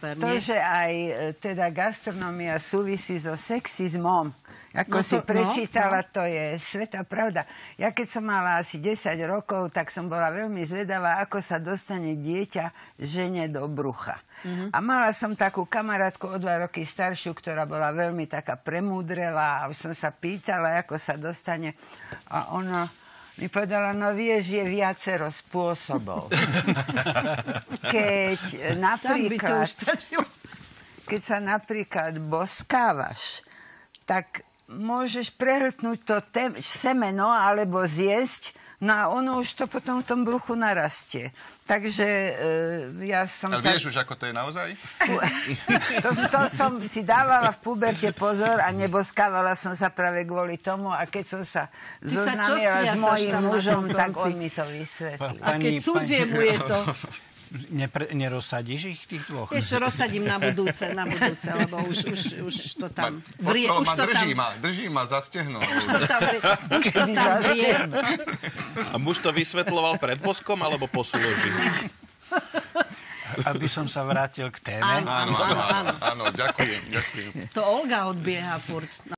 super, to, že aj teda gastronomia súvisí so sexizmom, ako si prečítala, to je svätá pravda. Ja keď som mala asi 10 rokov, tak som bola veľmi zvedavá, ako sa dostane dieťa žene do brucha. A mala som takú kamarátku o 2 roky staršiu, ktorá bola veľmi taká premúdrelá a som sa pýtala, ako sa dostane. A ona mi povedala, no vieš, je viacero spôsobov. Keď sa napríklad boskávaš, tak môžeš prehltnúť to semeno alebo zjesť, no a ono už to potom v tom bruchu narastie. Takže ja som ale vieš už, ako to je naozaj? To som si dávala v puberte pozor a neboskávala som sa práve kvôli tomu a keď som sa zoznámila s mojím mužom, tak on mi to vysvetlil. A keď cudzie mu je to... Nerozsadíš ich tých dvoch? Ešte rozsadím na budúce, lebo už to tam vrie. Drží ma za stehno. Už to tam vrie. A muž to vysvetľoval pred boskom, alebo po súloži? Aby som sa vrátil k téme. Áno, ďakujem. To Olga odbieha furt.